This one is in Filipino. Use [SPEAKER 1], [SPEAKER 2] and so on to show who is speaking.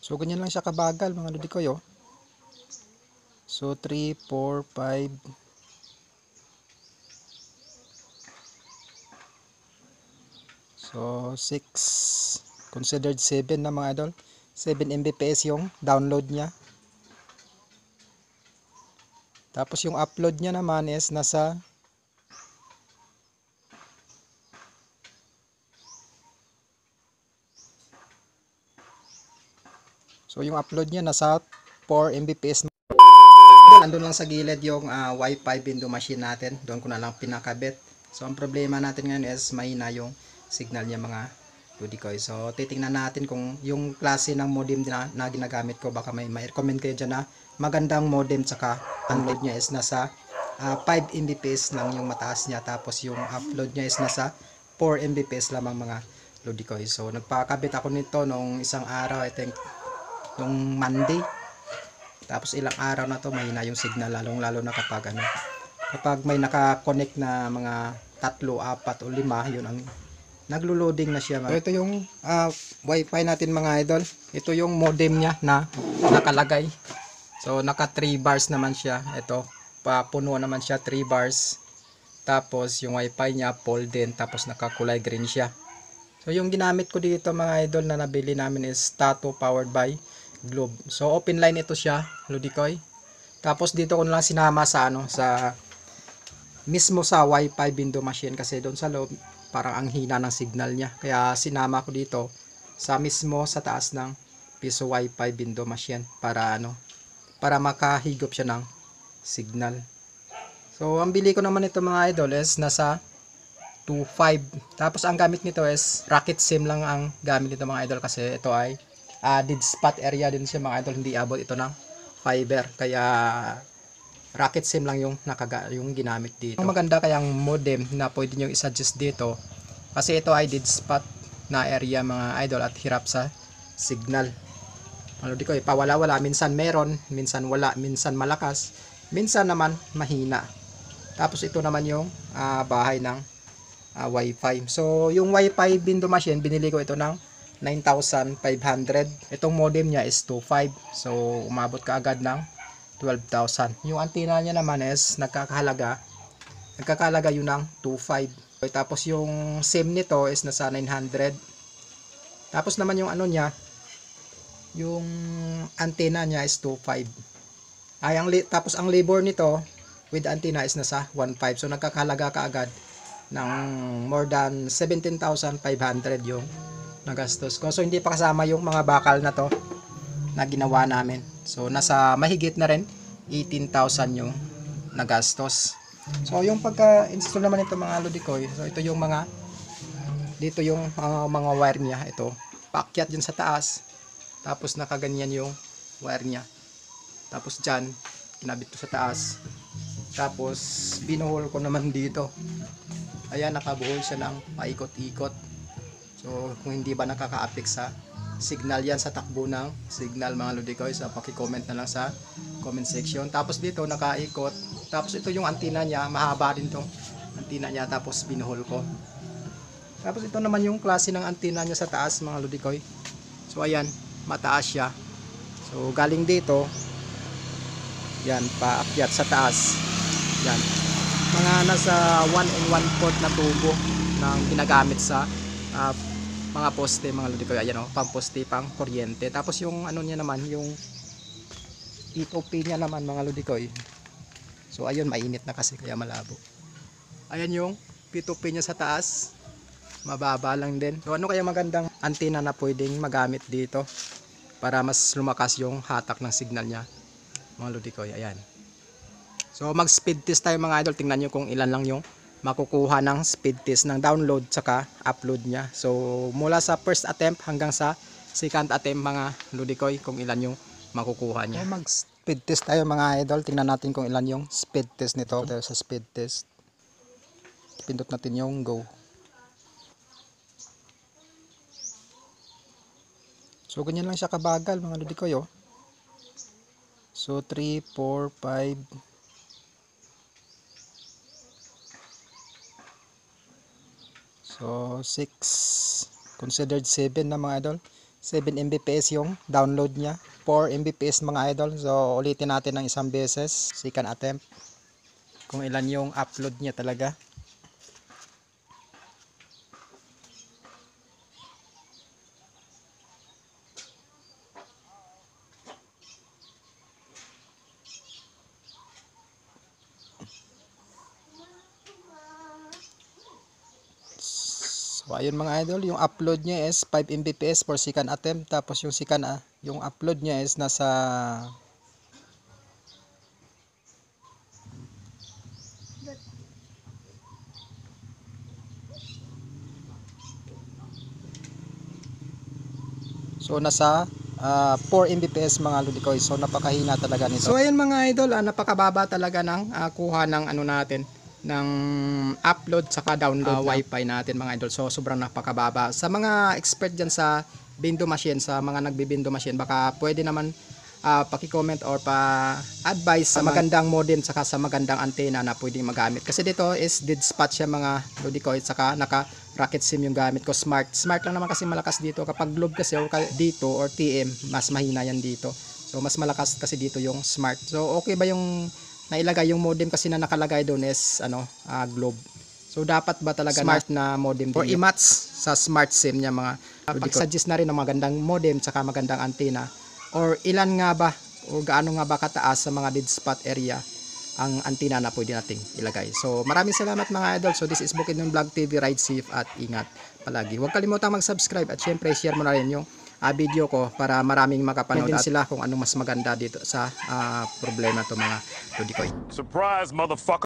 [SPEAKER 1] So ganyan lang siya kabagal mga ludikoy oh. So 3, 4, 5. So 6. Considered 7 na mga idol. 7 Mbps yung download niya. Tapos yung upload niya naman is nasa So yung upload niya nasa 4 Mbps. Andun lang sa gilid yung Wi-Fi window machine natin. Doon ko na lang pinakabit. So ang problema natin ngayon is mahina yung signal niya mga ludikoy. So titingnan natin kung yung klase ng modem na ginagamit ko, baka may recommend kayo dyan na magandang modem, tsaka download niya is nasa 5 Mbps lang yung mataas niya, tapos yung upload niya is nasa 4 Mbps lamang mga ludikoy. So nagpakabit ako nito nung isang araw, I think nung Monday. Tapos ilang araw na to mahina yung signal, lalong lalo na kapag may naka-connect na mga 3, 4 o 5, yun ang naglo-loading na siya. So ito yung Wi-Fi natin mga idol. Ito yung modem niya na nakalagay. So naka 3 bars naman siya. Ito, papuno naman siya 3 bars. Tapos yung Wi-Fi niya full din, tapos nakakulay green siya. So yung ginamit ko dito mga idol na nabili namin is Tato powered by Globe. So open line ito siya, ludikoy. Tapos dito ko na lang sinama sa mismo sa Wi-Fi window machine, kasi doon sa loob parang ang hina ng signal niya. Kaya sinama ko dito sa mismo sa taas ng piso Wi-Fi window machine para makahigop siya ng signal. So ang bili ko naman ito mga idol is nasa 2.5. Tapos ang gamit nito is Rocket SIM lang ang gamit nito mga idol, kasi ito ay dead spot area din siya mga idol, hindi abot ito ng fiber, kaya Rocket SIM lang yung ginamit dito. Ang maganda kayang modem na pwede nyo i-suggest dito, kasi ito ay dead spot na area mga idol at hirap sa signal. Ano di ko pawala-wala, minsan meron, minsan wala, minsan malakas, minsan naman mahina. Tapos ito naman yung bahay ng Wi-Fi. So yung Wi-Fi window machine, binili ko ito ng 9,500. Itong modem niya is 2.5. So umabot ka agad ng 12,000. Yung antenna niya naman is nagkakahalaga yun ng 2.5. Tapos yung SIM nito is nasa 900. Tapos naman yung yung antenna niya is 2.5. Tapos ang labor nito with antenna is nasa 1.5. So nagkakahalaga ka agad ng more than 17,500 yung nagastos ko. So hindi pa kasama yung mga bakal na to na ginawa namin. So nasa mahigit na rin 18,000 yung nagastos. So yung pagka-install naman ito mga ludikoy, so ito yung dito yung mga wire niya. Ito, paakyat dyan sa taas, tapos nakaganyan yung wire niya. Tapos dyan, kinabit ko sa taas. Tapos binuhol ko naman dito. Ayan, nakabuhol siya ng paikot-ikot. So kung hindi ba nakaka-affect sa signal yan, sa takbo ng signal mga ludikoy, so paki-comment na lang sa comment section. Tapos dito nakaikot. Tapos ito yung antenna niya, mahaba din tong antenna niya, tapos binuhol ko. Tapos ito naman yung klase ng antenna niya sa taas mga ludikoy. So ayan, mataas siya. So galing dito, yan, paakyat sa taas. Yan, mga nasa 1 1/4 na tubo na ginagamit sa mga poste mga ludikoy. Ayan o, pang poste, pang kuryente. Tapos yung niya naman, yung P2P niya naman mga ludikoy. So ayun, mainit na kasi kaya malabo. Ayan yung P2P niya sa taas, mababa lang din. So ano kaya magandang antenna na pwedeng magamit dito para mas lumakas yung hatak ng signal niya mga ludikoy. Ayan. So mag speed test tayo mga idol. Tingnan nyo kung ilan lang yung makukuha ng speed test ng download tsaka upload niya. So mula sa first attempt hanggang sa second attempt mga ludikoy, kung ilan yung makukuha niya. So mag speed test tayo mga idol. Tingnan natin kung ilan yung speed test nito. Tayo sa speed test. Pindot natin yung go. So ganyan lang siya kabagal mga ludikoy oh. So 3, 4, 5. So 6. Considered 7 na mga idol. 7 Mbps yung download niya. 4 Mbps mga idol. So ulitin natin ng isang beses. Second attempt. Kung ilan yung upload niya talaga. So ayun mga idol, yung upload niya is 5 Mbps per second attempt. Tapos yung yung upload niya is nasa nasa 4 Mbps mga Ludikoy. So napakahina talaga nito. So ayun mga idol, napakababa talaga ng kuha ng ano natin ng upload saka download wifi natin mga idol. So sobrang napakababa. Sa mga expert dyan sa Bindo machine, sa mga nagbibindo machine, baka pwede naman paki-comment or pa-advise sa magandang modem saka sa magandang antena na pwedeng magamit. Kasi dito is dead spot siya mga Ludikoy, saka naka rocket sim yung gamit ko. Smart lang naman kasi malakas dito. Kapag globe kasi or dito or TM, mas mahina yan dito. So mas malakas kasi dito yung smart. So okay ba yung nailagay yung modem kasi na nakalagay doon is globe. So dapat ba talaga smart na modem din or i-match sa smart sim niya mga pag-suggest na rin ng magandang modem saka magandang antena or ilan nga ba o gaano nga ba kataas sa mga dead spot area ang antena na pwede nating ilagay. So maraming salamat mga idol. So this is Bukidnon Vlog TV. Ride safe at ingat palagi. Huwag kalimutang mag-subscribe at syempre share mo na rin yung video ko para maraming makapanood at sila kung anong mas maganda dito sa problema to mga Ludikoy.
[SPEAKER 2] Surprise, motherfucker!